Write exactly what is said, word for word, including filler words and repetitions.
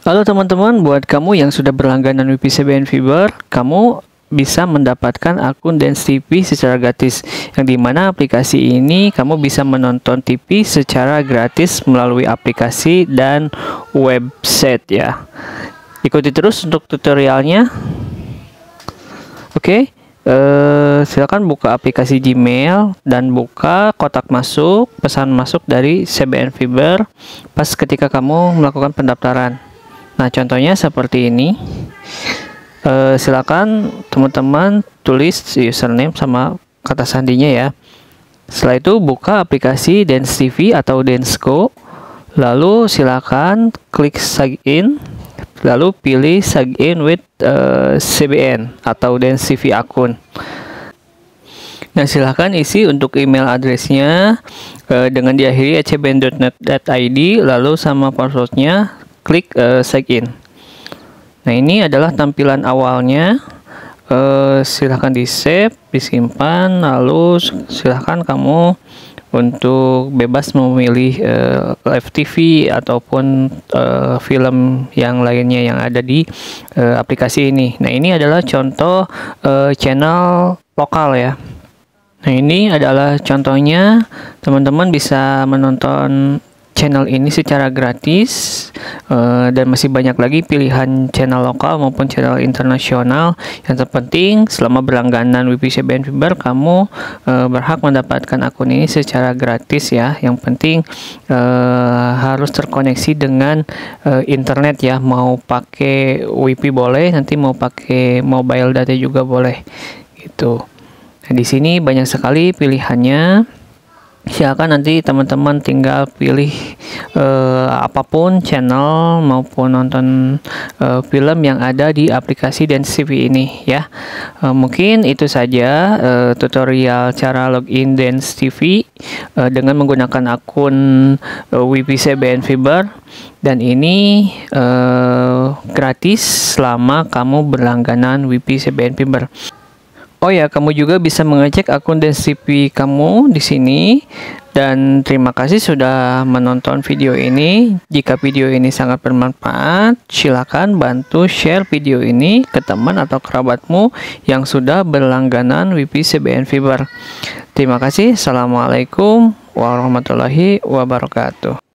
Halo teman-teman, buat kamu yang sudah berlangganan W P C B N Fiber, kamu bisa mendapatkan akun Dance T V secara gratis, yang dimana aplikasi ini kamu bisa menonton T V secara gratis melalui aplikasi dan website ya. Ikuti terus untuk tutorialnya. Oke, eh, silakan buka aplikasi Gmail dan buka kotak masuk, pesan masuk dari C B N Fiber pas ketika kamu melakukan pendaftaran. Nah, contohnya seperti ini. E, silakan teman-teman tulis username sama kata sandinya ya. Setelah itu buka aplikasi Dance T V atau Danceco. Lalu silakan klik sign, lalu pilih sign in with uh, C B N atau Dance T V akun. Nah, silahkan isi untuk email addressnya uh, dengan diakhiri at c b n dot net dot i d, lalu sama passwordnya klik uh, sign in. Nah, ini adalah tampilan awalnya. Uh, silahkan di save, disimpan, lalu silahkan kamu untuk bebas memilih uh, live T V ataupun uh, film yang lainnya yang ada di uh, aplikasi ini. Nah, ini adalah contoh uh, channel lokal ya. Nah, ini adalah contohnya. Teman-teman bisa menonton channel ini secara gratis, uh, dan masih banyak lagi pilihan channel lokal maupun channel internasional. Yang terpenting selama berlangganan W P C B N Fiber, kamu uh, berhak mendapatkan akun ini secara gratis ya. Yang penting uh, harus terkoneksi dengan uh, internet ya, mau pakai W P boleh, nanti mau pakai mobile data juga boleh gitu. Nah, di sini banyak sekali pilihannya. Silakan nanti teman-teman tinggal pilih uh, apapun channel maupun nonton uh, film yang ada di aplikasi Dance T V ini ya. Uh, mungkin itu saja uh, tutorial cara login Dance T V uh, dengan menggunakan akun uh, W P C B N Fiber, dan ini uh, gratis selama kamu berlangganan W P C B N Fiber. Oh ya, kamu juga bisa mengecek akun Dance T V kamu di sini. Dan terima kasih sudah menonton video ini. Jika video ini sangat bermanfaat, silakan bantu share video ini ke teman atau kerabatmu yang sudah berlangganan W P C B N Fiber. Terima kasih. Assalamualaikum warahmatullahi wabarakatuh.